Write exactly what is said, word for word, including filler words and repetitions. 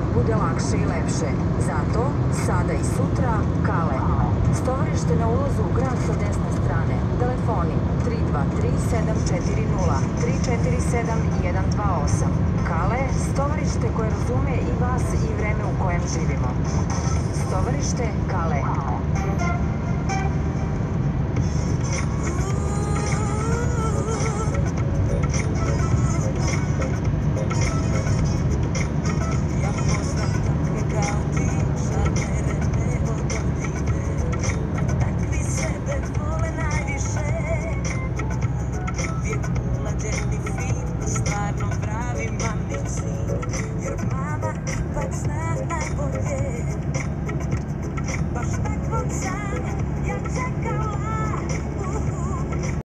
bude lakše i lepše. Zato, sada i sutra, Kale. Stovarište na ulazu u grad sa desne strane. Telefoni tri dva tri sedam četiri nula tri četiri sedam jedan dva osam. Kale, stovarište koje razume i vas i vreme u kojem živimo. Stovarište Kale.